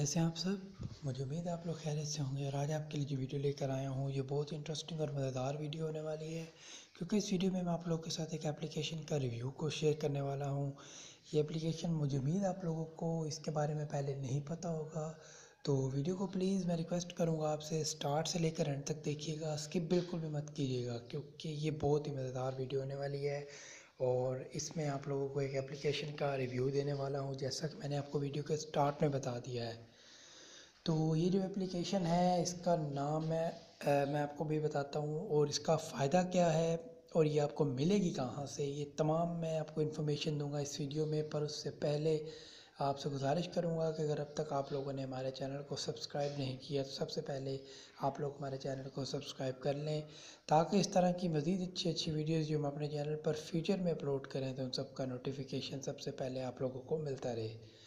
कैसे हैं आप सब। मुझे उम्मीद है आप लोग खैरियत से होंगे। और आज आपके लिए जो वीडियो लेकर आया हूँ ये बहुत इंटरेस्टिंग और मज़ेदार वीडियो होने वाली है, क्योंकि इस वीडियो में मैं आप लोगों के साथ एक एप्लीकेशन का रिव्यू को शेयर करने वाला हूँ। ये एप्लीकेशन मुझे उम्मीद है आप लोगों को इसके बारे में पहले नहीं पता होगा, तो वीडियो को प्लीज़ मैं रिक्वेस्ट करूँगा आपसे स्टार्ट से लेकर एंड तक देखिएगा, स्किप बिल्कुल भी मत कीजिएगा, क्योंकि ये बहुत ही मज़ेदार वीडियो होने वाली है। और इसमें आप लोगों को एक एप्लीकेशन का रिव्यू देने वाला हूँ, जैसा कि मैंने आपको वीडियो के स्टार्ट में बता दिया है। तो ये जो एप्लीकेशन है इसका नाम है मैं आपको भी बताता हूँ और इसका फ़ायदा क्या है और ये आपको मिलेगी कहाँ से, ये तमाम मैं आपको इन्फॉर्मेशन दूंगा इस वीडियो में। पर उससे पहले आपसे गुजारिश करूँगा कि अगर अब तक आप लोगों ने हमारे चैनल को सब्सक्राइब नहीं किया तो सबसे पहले आप लोग हमारे चैनल को सब्सक्राइब कर लें, ताकि इस तरह की मज़ीद अच्छी अच्छी वीडियोज़ जो हम अपने चैनल पर फ्यूचर में अपलोड करें तो उन सब का नोटिफिकेशन सबसे पहले आप लोगों को मिलता रहे।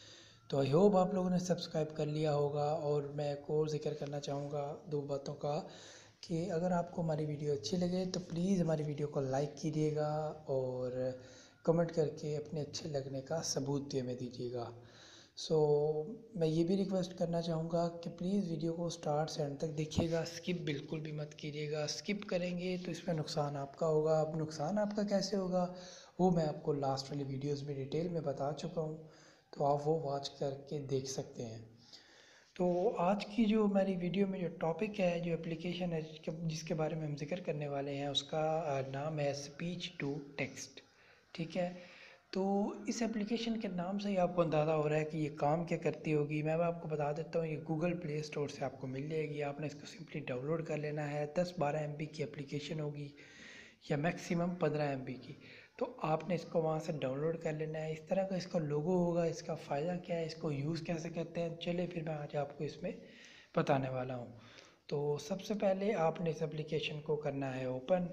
तो आई होप आप लोगों ने सब्सक्राइब कर लिया होगा। और मैं एक और ज़िक्र करना चाहूँगा दो बातों का, कि अगर आपको हमारी वीडियो अच्छी लगे तो प्लीज़ हमारी वीडियो को लाइक कीजिएगा और कमेंट करके अपने अच्छे लगने का सबूत भी हमें दीजिएगा। सो मैं ये भी रिक्वेस्ट करना चाहूँगा कि प्लीज़ वीडियो को स्टार्ट से एंड तक देखिएगा, स्किप बिल्कुल भी मत कीजिएगा। स्किप करेंगे तो इसमें नुकसान आपका होगा। अब नुकसान आपका कैसे होगा वो मैं आपको लास्ट वाली वीडियोज़ में डिटेल में बता चुका हूँ, तो आप वो वॉच करके देख सकते हैं। तो आज की जो हमारी वीडियो में जो टॉपिक है, जो एप्लीकेशन है जिसके बारे में हम जिक्र करने वाले हैं, उसका नाम है स्पीच टू टेक्स्ट। ठीक है, तो इस एप्लीकेशन के नाम से ही आपको अंदाज़ा हो रहा है कि ये काम क्या करती होगी। मैं आपको बता देता हूँ, ये गूगल प्ले स्टोर से आपको मिल जाएगी। आपने इसको सिंपली डाउनलोड कर लेना है। 10-12 MB की एप्लीकेशन होगी या मैक्सिमम 15 MB की। तो आपने इसको वहाँ से डाउनलोड कर लेना है। इस तरह का इसका लोगो होगा। इसका फ़ायदा क्या है, इसको यूज़ कैसे करते हैं, चलिए फिर मैं आज आपको इसमें बताने वाला हूँ। तो सबसे पहले आपने इस एप्लीकेशन को करना है ओपन।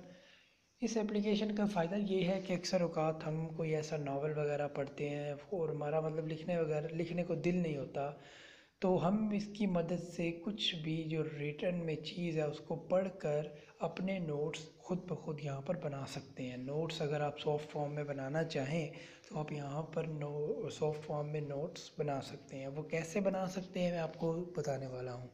इस एप्लीकेशन का फ़ायदा ये है कि अक्सर औक़ात हम कोई ऐसा नावल वगैरह पढ़ते हैं और हमारा मतलब लिखने को दिल नहीं होता, तो हम इसकी मदद से कुछ भी जो रिटन में चीज़ है उसको पढ़कर अपने नोट्स खुद ब खुद यहाँ पर बना सकते हैं। नोट्स अगर आप सॉफ्ट फॉर्म में बनाना चाहें तो आप यहाँ पर सॉफ्ट फॉर्म में नोट्स बना सकते हैं। वो कैसे बना सकते हैं मैं आपको बताने वाला हूँ।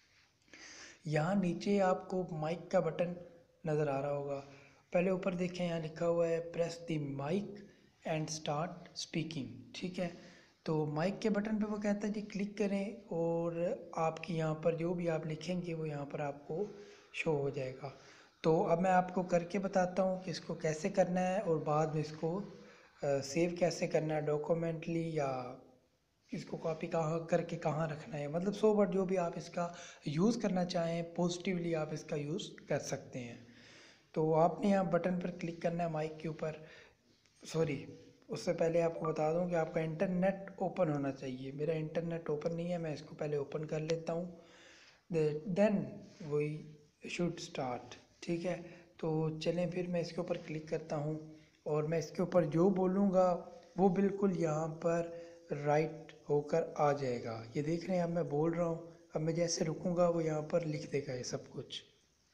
यहाँ नीचे आपको माइक का बटन नज़र आ रहा होगा। पहले ऊपर देखें, यहाँ लिखा हुआ है press the mic and start speaking. ठीक है, तो माइक के बटन पे वो कहता है जी क्लिक करें और आपकी यहाँ पर जो भी आप लिखेंगे वो यहाँ पर आपको शो हो जाएगा। तो अब मैं आपको करके बताता हूँ कि इसको कैसे करना है और बाद में इसको सेव कैसे करना है डॉक्यूमेंटली, या इसको कॉपी कहाँ करके कहाँ रखना है। मतलब 100 वर्ड जो भी आप इसका यूज़ करना चाहें पॉजिटिवली आप इसका यूज़ कर सकते हैं। तो आपने यहाँ बटन पर क्लिक करना है माइक के ऊपर। सॉरी, उससे पहले आपको बता दूं कि आपका इंटरनेट ओपन होना चाहिए। मेरा इंटरनेट ओपन नहीं है, मैं इसको पहले ओपन कर लेता हूँ, देन वी शुड स्टार्ट। ठीक है, तो चलें फिर मैं इसके ऊपर क्लिक करता हूँ और मैं इसके ऊपर जो बोलूँगा वो बिल्कुल यहाँ पर राइट होकर आ जाएगा। ये देख रहे हैं, अब मैं बोल रहा हूँ, अब मैं जैसे रुकूँगा वो यहाँ पर लिख देगा ये सब कुछ।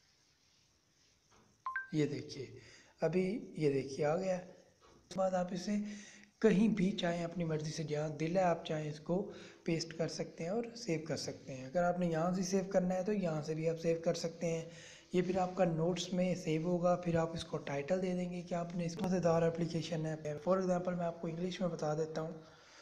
ये देखिए, अभी ये देखिए आ गया। उसके बाद आप इसे कहीं भी चाहें अपनी मर्ज़ी से, जहाँ दिल है आप चाहें इसको पेस्ट कर सकते हैं और सेव कर सकते हैं। अगर आपने यहाँ से सेव करना है तो यहाँ से भी आप सेव कर सकते हैं। ये फिर आपका नोट्स में सेव होगा, फिर आप इसको टाइटल दे देंगे कि आपने इस मज़ेदार एप्लीकेशन है। फॉर एग्ज़ाम्पल मैं आपको इंग्लिश में बता देता हूँ,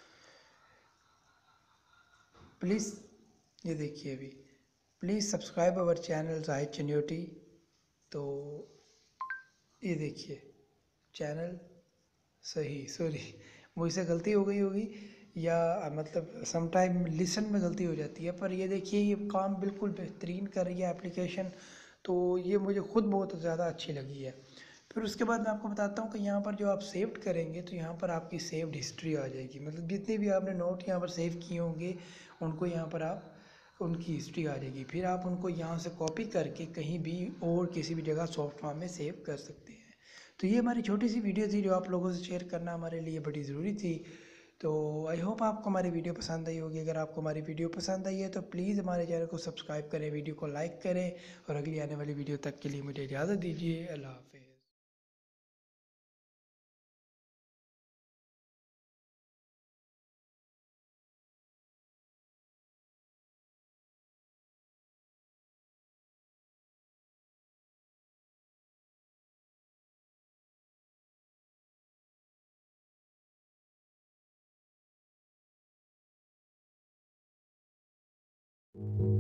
प्लीज़ ये देखिए अभी, please subscribe our channel Zahid Chanyoti. तो ये देखिए चैनल, सही, सॉरी मुझसे गलती हो गई होगी, या मतलब सम टाइम लिसन में गलती हो जाती है। पर ये देखिए ये काम बिल्कुल बेहतरीन कर रही है एप्लीकेशन, तो ये मुझे ख़ुद बहुत ज़्यादा अच्छी लगी है। फिर उसके बाद मैं आपको बताता हूँ कि यहाँ पर जो आप सेव्ड करेंगे तो यहाँ पर आपकी सेव्ड हिस्ट्री आ जाएगी। मतलब जितने भी आपने नोट यहाँ पर सेव किए होंगे उनको यहाँ पर आप उनकी हिस्ट्री आ जाएगी। फिर आप उनको यहाँ से कॉपी करके कहीं भी और किसी भी जगह सॉफ्ट फॉर्म में सेव कर सकते हैं। तो ये हमारी छोटी सी वीडियो थी जो आप लोगों से शेयर करना हमारे लिए बड़ी ज़रूरी थी। तो आई होप आपको हमारी वीडियो पसंद आई होगी। अगर आपको हमारी वीडियो पसंद आई है तो प्लीज़ हमारे चैनल को सब्सक्राइब करें, वीडियो को लाइक करें, और अगली आने वाली वीडियो तक के लिए मुझे इजाज़त दीजिए। अल्लाह हाफ़िज़। है।